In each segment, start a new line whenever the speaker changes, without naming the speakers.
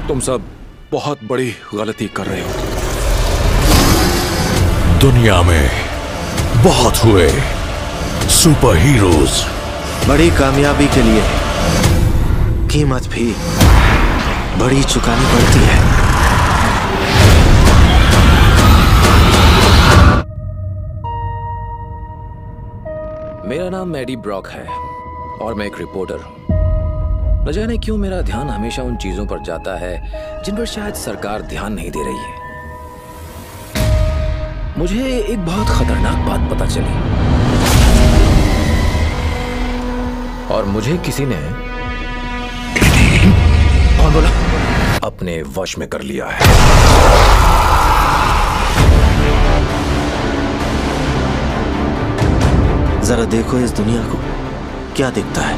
तुम सब बहुत बड़ी गलती कर रहे हो।
दुनिया में बहुत हुए सुपर हीरोज।
बड़ी कामयाबी के लिए कीमत भी बड़ी चुकानी पड़ती है।
मेरा नाम एडी ब्रॉक है और मैं एक रिपोर्टर हूं। न जाने क्यों मेरा ध्यान हमेशा उन चीजों पर जाता है जिन पर शायद सरकार ध्यान नहीं दे रही है। मुझे एक बहुत खतरनाक बात पता चली और मुझे किसी ने कौन बोला अपने वश में कर लिया है।
जरा देखो इस दुनिया को, क्या दिखता है?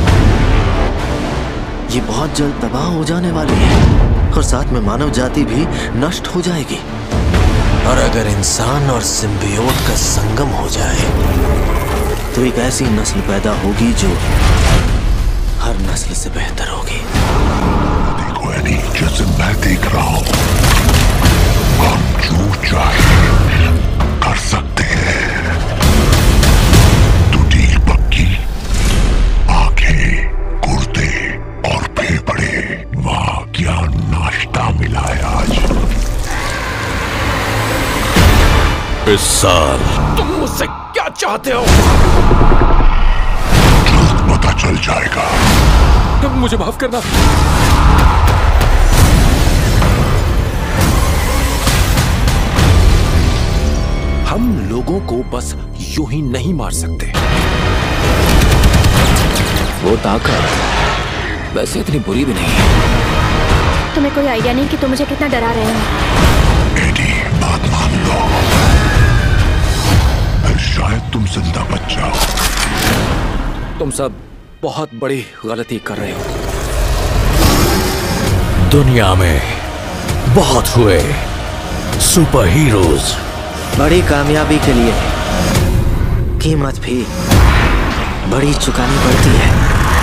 ये बहुत जल्द तबाह हो जाने वाली है और साथ में मानव जाति भी नष्ट हो जाएगी। और अगर इंसान और सिम्बियोट का संगम हो जाए तो एक ऐसी नस्ल पैदा होगी जो हर नस्ल से बेहतर होगी।
देखो एडी, जैसे मैं देख रहा हूं, हम जो चाहे कर सकते हैं। टूटी पक्की आंखें, गुर्दे और फेफड़े, वाह क्या नाश्ता मिला है आज। इस साल
तुम मुझसे क्या चाहते हो?
जल्द पता चल जाएगा।
मुझे माफ करना। हम लोगों को बस यूं ही नहीं मार सकते। वो ताकत वैसे इतनी बुरी भी नहीं है।
तुम्हें कोई आइडिया नहीं कि तुम मुझे कितना डरा रहे हो।
एडी, बात मान लो, फिर शायद तुम जिंदा बच जाओ।
तुम सब बहुत बड़ी गलती कर रहे हो।
दुनिया में बहुत हुए सुपर हीरोज।
बड़ी कामयाबी के लिए कीमत भी बड़ी चुकानी पड़ती है।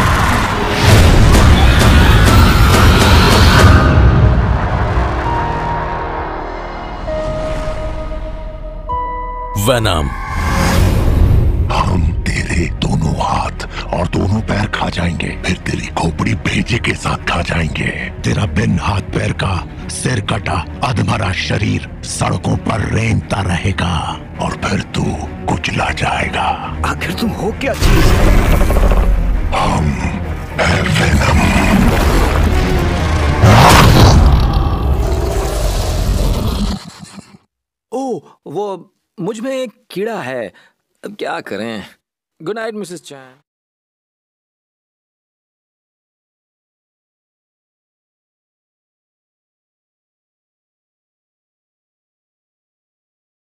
वेनम। हम तेरे दोनों हाथ और दोनों पैर खा जाएंगे, फिर तेरी खोपड़ी भेजे के साथ खा जाएंगे। तेरा बिन हाथ पैर का सिर कटा अधमरा शरीर सड़कों पर रेंगता रहेगा और फिर तू कुचला जाएगा।
आखिर तुम हो क्या चीज?
हम है वेनम।
ओ, वो मुझ में एक कीड़ा है। अब क्या करें? गुड नाइट मिसेस चैन।